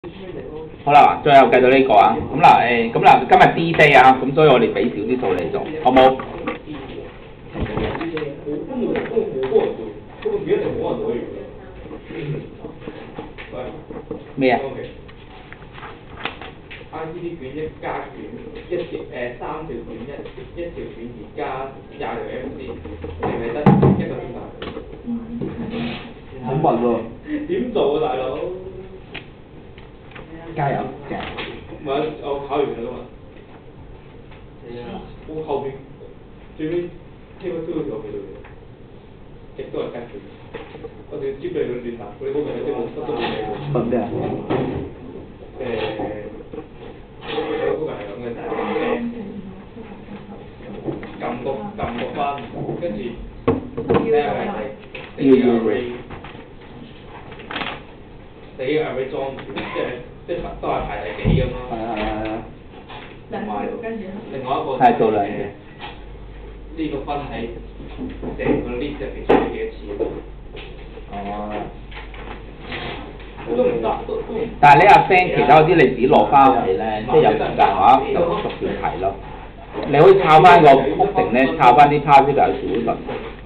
好啦，最後計到呢個啊，咁嗱今日 D4 啊，咁所以我哋俾少啲數你做，好冇？咩啊 ？ICD 卷一加卷一條3條卷一條卷而加20條 MC， 你咪得1個鐘頭。 好密喎！ 點做啊，大佬？ 加油！ 唔係，我考完㗎嘛。我後邊最尾聽個推嗰條我記到嘅，亦都係加卷。我哋接嚟佢亂答，佢嗰個有啲冇乜都冇嘢喎。 問咩啊？ 嗰個係咁嘅，就係撳個分，跟住咧係第幾個 array 裝住，即係都係排第幾咁咯。同埋另外一個係做兩嘅。 呢個分喺成個 list 入邊出咗幾多次？ 哦。 都唔得， 但係你阿 friend 其他嗰啲你自己落翻嚟咧，即係有時間嘅話就逐條題咯。你可以抄翻個 coding 咧，抄翻啲 particle solution。